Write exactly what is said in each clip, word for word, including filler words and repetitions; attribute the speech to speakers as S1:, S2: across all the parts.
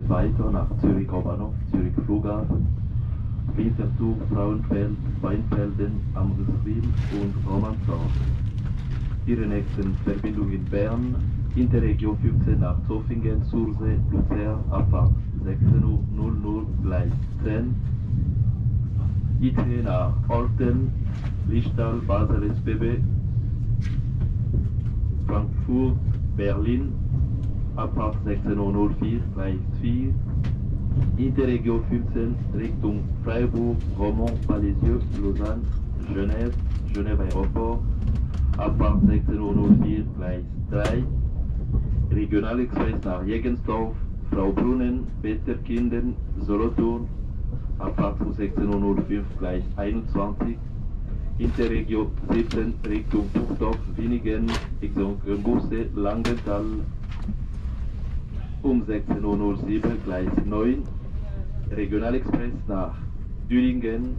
S1: weiter nach Zürich Hauptbahnhof, Zürich Flughafen, Winterthur, Frauenfeld, Weinfelden, Amriswil und Romanshorn. Ihre nächsten Verbindungen in Bern, Interregio fünfzehn nach Zofingen, Sursee, Luzern, Abfahrt sechzehn Uhr gleich zehn. I C nach Olten, Lichtal, Basel S B B, Frankfurt, Berlin, Abfahrt sechzehn Uhr vier gleich vier. Interregio fünfzehn Richtung Freiburg, Romont, Palaiseau, Lausanne, Genève, Genève Aéroport, Abfahrt sechzehn Uhr vier gleich drei. Regionalexpress nach Jägensdorf, Fraubrunnen, Peterkinden, Solothurn, Abfahrt um sechzehn Uhr fünf gleich einundzwanzig. Interregio siebzehn Richtung Buchdorf, Winigen, Busse, Langenthal, um sechzehn Uhr sieben gleich neun. Regionalexpress nach Düringen,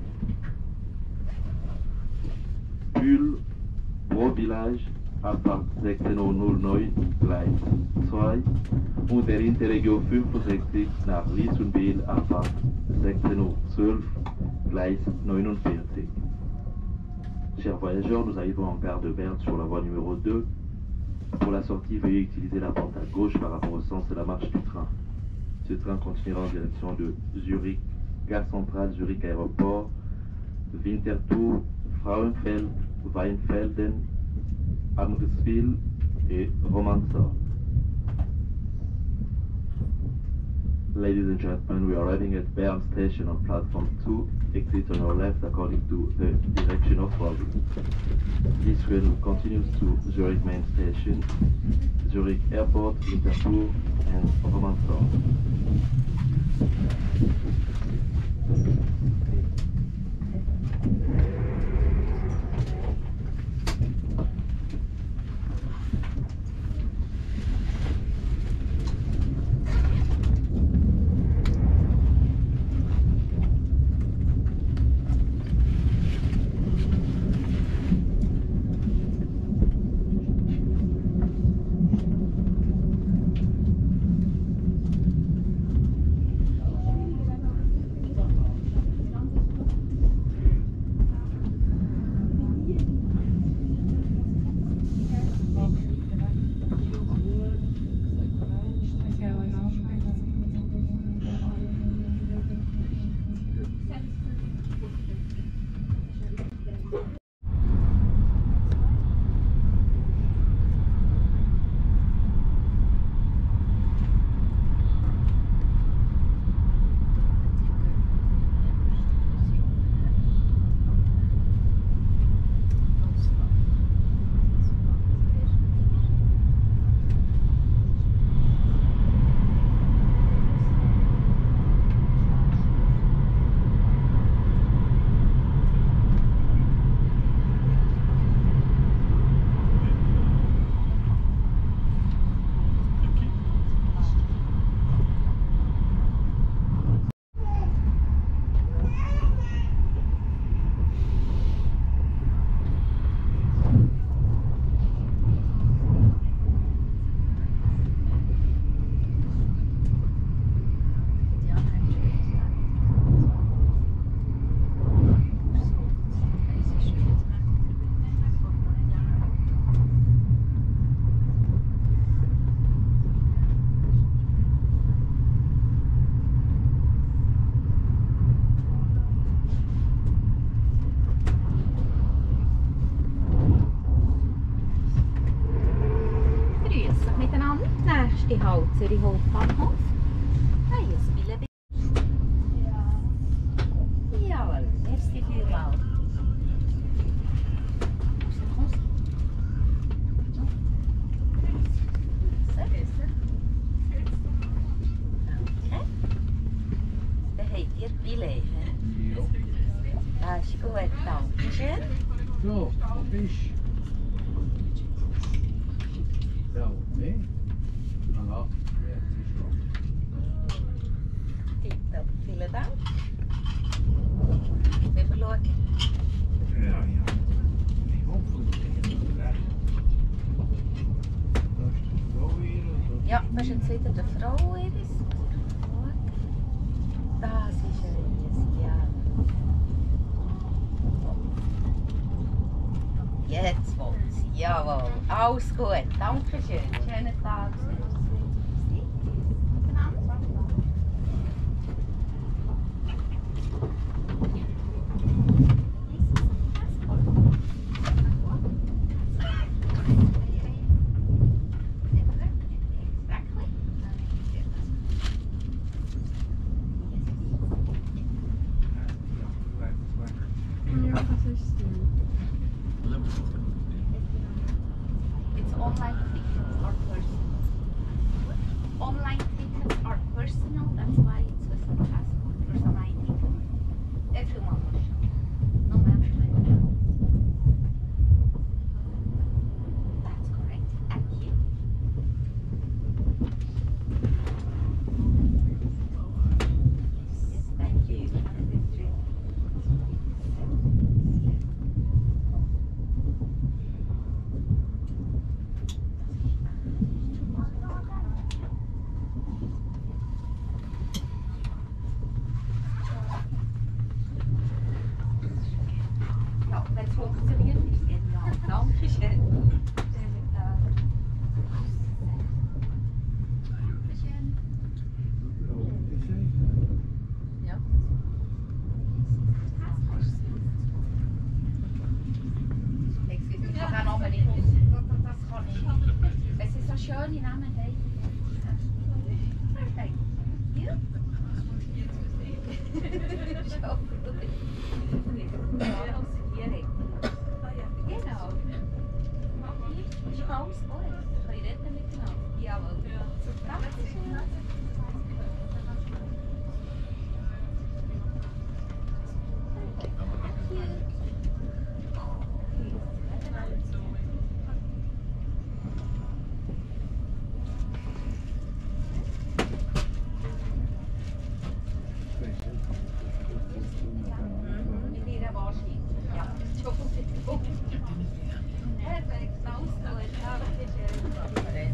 S1: Bühl, Brot-Village, Abfahrt sechzehn Uhr neun gleich zwei. Und der Interregio fünfundsechzig nach Liesonville, Abfahrt sechzehn Uhr zwölf gleich neunundvierzig. Chers voyageurs, nous arrivons en gare de Berne sur la voie numéro deux. Pour la sortie, veuillez utiliser la pente à gauche par rapport au sens de la marche du train. Ce train continuera en direction de Zurich, gare centrale, Zurich Aéroport, Winterthur, Frauenfeld, Weinfelden, Amriswil et Romanshorn. Ladies and gentlemen, we are arriving at Bern station on platform two. Exit on your left according to the direction of travel. This rail continues to Zurich main station, Zurich Airport, Winterthur and Romanshorn.
S2: Nächste Halt Zürich Hauptbahnhof. Eierswille. Jawohl, merci vielmals. Danke. Dann habt ihr Billett. Ja. Das ist gut, danke schön.
S3: So, wo bist du? Ja, nee. Aha, jetzt ist schon.
S2: Tipptopp, vielen Dank. Wir schauen.
S3: Ja, ja. Ich hoffe, das ist recht. Da ist die Frau hier.
S2: Ja, das ist jetzt wieder die Frau Iris. Alles gut, danke schön. Schönen Tag.
S4: It's online tickets are personal. Online tickets are personal, that's why it's with a passport for some I D. Everyone will show. No matter when. That's correct. Thank you.
S2: Yes, thank you. Have a good trip.
S4: Ja, wenn es funktioniert, ist es genial. Danke schön. Schönen Tag. Dankeschön.
S2: Ja.
S4: Excuse, ich kann den Namen nicht. Das kann ich. Es ist so schöne Namen. Hey. Thank you. Schon gut. Genau. Ist alles gut. Kann ich reden miteinander? Jawohl. Dankeschön. Mit Ihrer Wahrscheinlich. Ja, Entschuldigung. Perfekt, alles gut. Dankeschön.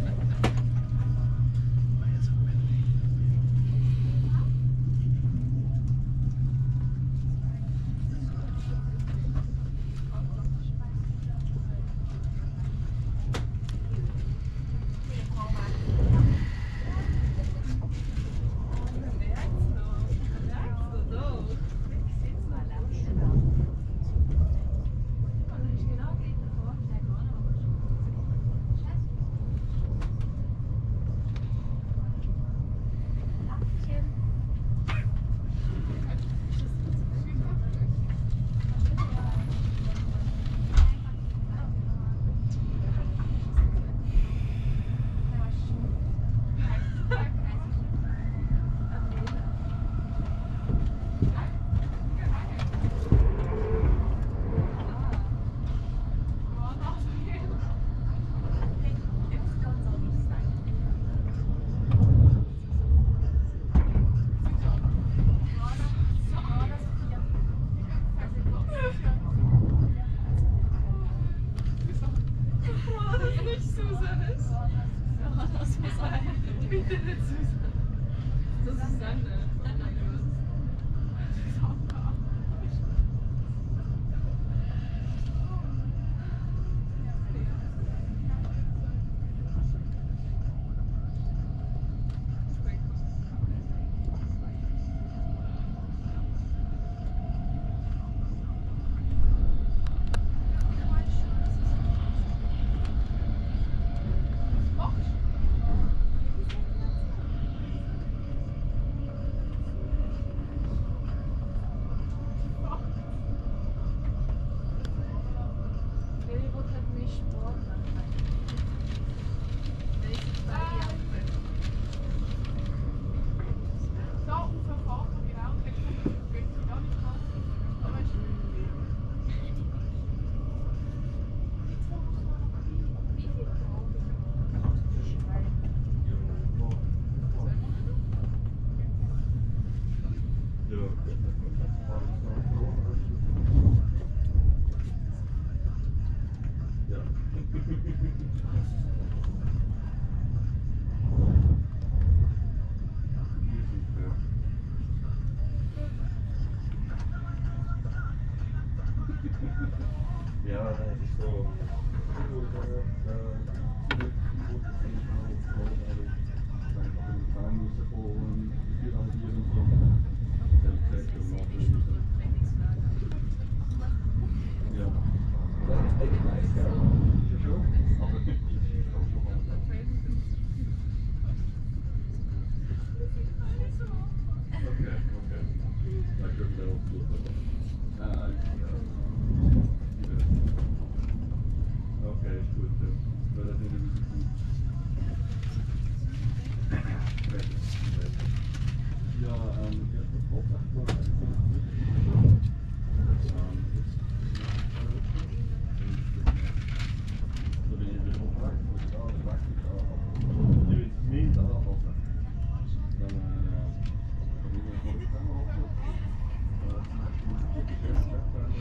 S1: Ja, das ist so.
S5: Okay, ist gut. Weil das nicht ein bisschen gut. Ja, ähm, ja, das Hauptachbar. Dann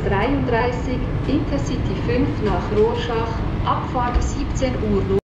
S6: dreiunddreißig, Intercity fünf nach Rorschach, Abfahrt siebzehn Uhr.